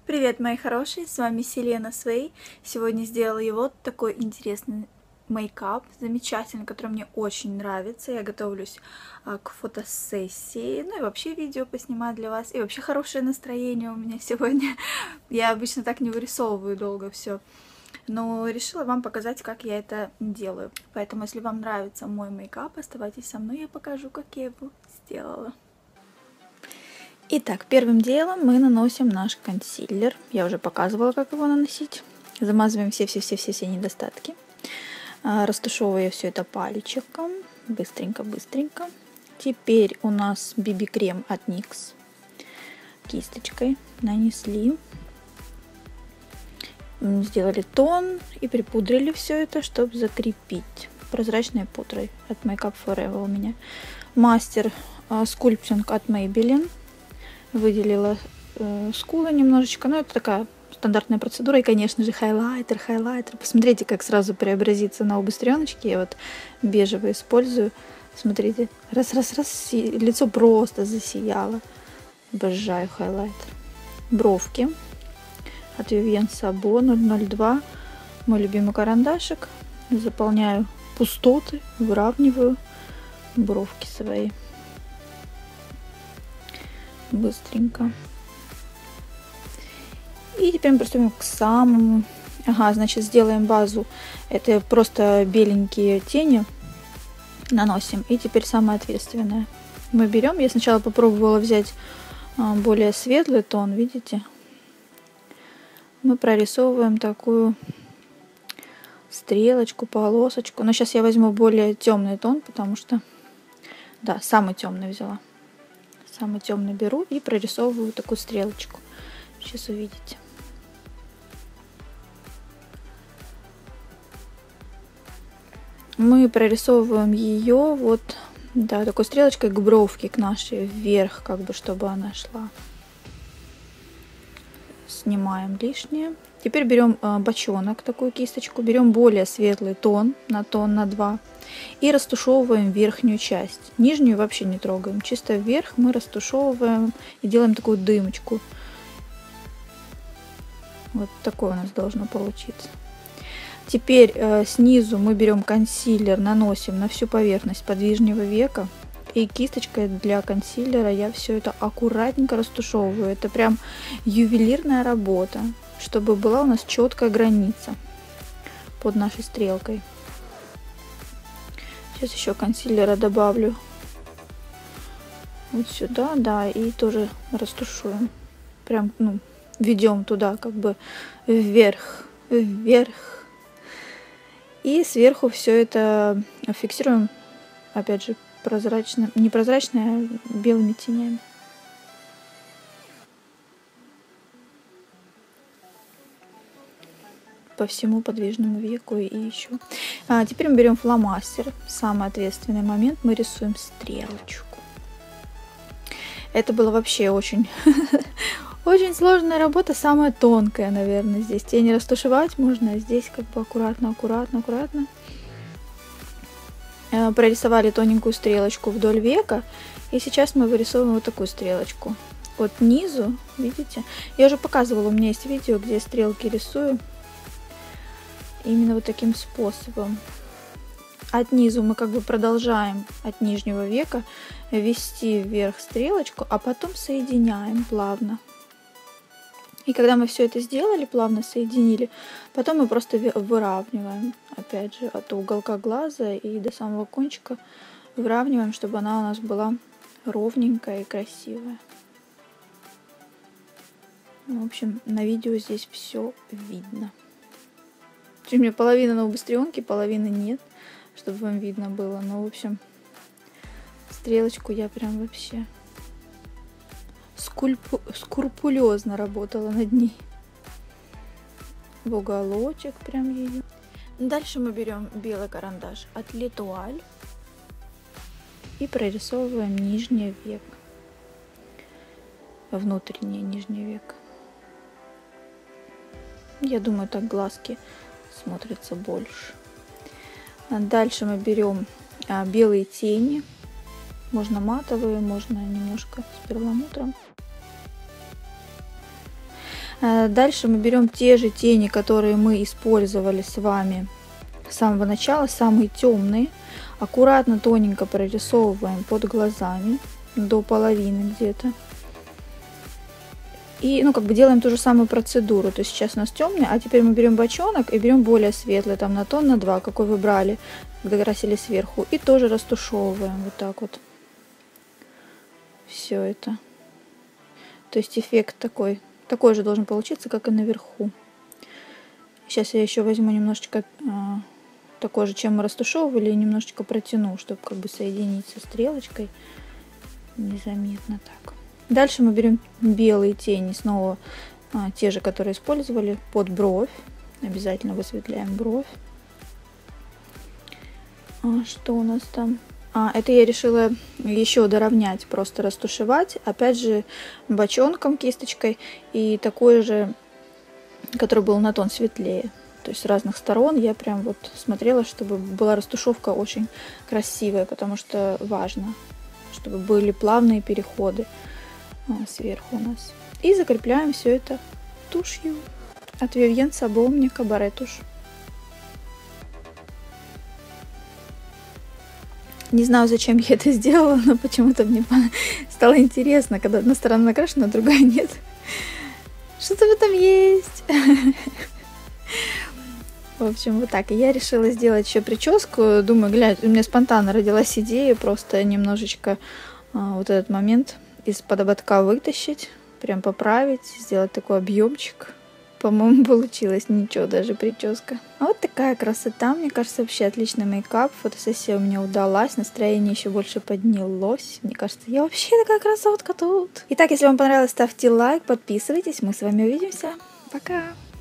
Привет, мои хорошие, с вами Селена Свей. Сегодня сделала я вот такой интересный мейкап, замечательный, который мне очень нравится. Я готовлюсь к фотосессии, ну и вообще видео поснимать для вас. И вообще хорошее настроение у меня сегодня. Я обычно так не вырисовываю долго все, но решила вам показать, как я это делаю. Поэтому, если вам нравится мой мейкап, оставайтесь со мной, я покажу, как я его сделала. Итак, первым делом мы наносим наш консилер. Я уже показывала, как его наносить. Замазываем все недостатки. Растушевываю все это пальчиком. Быстренько. Теперь у нас BB-крем от NYX. Кисточкой нанесли. Сделали тон и припудрили все это, чтобы закрепить. Прозрачной пудрой от Makeup Forever у меня. Мастер скульптинг от Maybelline. Выделила скулы немножечко, но это такая стандартная процедура. И, конечно же, хайлайтер. Посмотрите, как сразу преобразится на убыстреночке. Я вот бежевый использую. Смотрите, раз, лицо просто засияло. Обожаю хайлайтер. Бровки от Vivienne Sabo 002. Мой любимый карандашик. Заполняю пустоты, выравниваю бровки свои. Быстренько. И теперь мы приступим к самому... значит, сделаем базу. Это просто беленькие тени наносим. И теперь самое ответственное. Мы берем, я сначала попробовала взять более светлый тон, видите? Мы прорисовываем такую стрелочку, полосочку. Но сейчас я возьму более темный тон, потому что... Да, самый темный взяла. Самый темный беру и прорисовываю такую стрелочку. Сейчас увидите. Мы прорисовываем ее вот, да, такой стрелочкой к бровке, к нашей вверх, как бы, чтобы она шла. Снимаем лишнее. Теперь берем бочонок, такую кисточку, берем более светлый тон на 2 и растушевываем верхнюю часть. Нижнюю вообще не трогаем, чисто вверх мы растушевываем и делаем такую дымочку. Вот такое у нас должно получиться. Теперь снизу мы берем консилер, наносим на всю поверхность подвижного века. И кисточкой для консилера я все это аккуратненько растушевываю. Это прям ювелирная работа, чтобы была у нас четкая граница под нашей стрелкой. Сейчас еще консилера добавлю вот сюда, да, и тоже растушуем. Прям, ведем туда как бы вверх. И сверху все это фиксируем, опять же, не прозрачной, а белыми тенями. По всему подвижному веку и еще. Теперь мы берем фломастер. Самый ответственный момент. Мы рисуем стрелочку. Это было вообще очень, очень сложная работа. Самая тонкая, наверное, здесь. Тени растушевать можно, а здесь как бы аккуратно. Прорисовали тоненькую стрелочку вдоль века. И сейчас мы вырисовываем вот такую стрелочку. От низу, видите? Я уже показывала, у меня есть видео, где я стрелки рисую. Именно вот таким способом. От низу мы как бы продолжаем от нижнего века ввести вверх стрелочку, а потом соединяем плавно. И когда мы все это сделали, плавно соединили, потом мы просто выравниваем, опять же, от уголка глаза и до самого кончика выравниваем, чтобы она у нас была ровненькая и красивая. В общем, на видео здесь все видно. У меня половина на убыстренке, половины нет, чтобы вам видно было. Но, в общем, стрелочку я прям вообще скрупулезно работала над ней. В уголочек прям ее. Дальше мы берем белый карандаш от L'Etoile и прорисовываем нижний век. Внутренний нижний век. Я думаю, так глазки смотрятся больше. Дальше мы берем белые тени. Можно матовые, можно немножко с перламутром. Дальше мы берем те же тени, которые мы использовали с вами с самого начала, самые темные. Аккуратно, тоненько прорисовываем под глазами до половины где-то. И, ну, как бы делаем ту же самую процедуру. То есть сейчас у нас темный, а теперь мы берем бочонок и берем более светлый, там на тон, на 2, какой вы брали, когда красили сверху. И тоже растушевываем вот так вот. Все это. То есть эффект такой же должен получиться, как и наверху. Сейчас я еще возьму немножечко такой же, чем мы растушевывали, и немножечко протяну, чтобы как бы соединить со стрелочкой. Незаметно так. Дальше мы берем белые тени, снова те же, которые использовали, под бровь. Обязательно высветляем бровь. Что у нас там? Это я решила еще доровнять, просто растушевать. Опять же, бочонком, кисточкой. И такой же, который был на тон светлее. То есть с разных сторон я прям вот смотрела, чтобы была растушевка очень красивая, потому что важно, чтобы были плавные переходы сверху у нас. И закрепляем все это тушью от Vivienne Sabomni Cabaret тушь. Не знаю, зачем я это сделала, но почему-то мне стало интересно, когда одна сторона накрашена, а другая нет. Что-то в этом есть. В общем, вот так. И я решила сделать еще прическу. Думаю, глянь, у меня спонтанно родилась идея просто немножечко вот этот момент из-под ободка вытащить, прям поправить, сделать такой объемчик. По-моему, получилось ничего, даже прическа. Вот такая красота, мне кажется, вообще отличный мейкап. Фотосессия у меня удалась, настроение еще больше поднялось. Мне кажется, я вообще такая красотка тут. Итак, если вам понравилось, ставьте лайк, подписывайтесь. Мы с вами увидимся. Пока!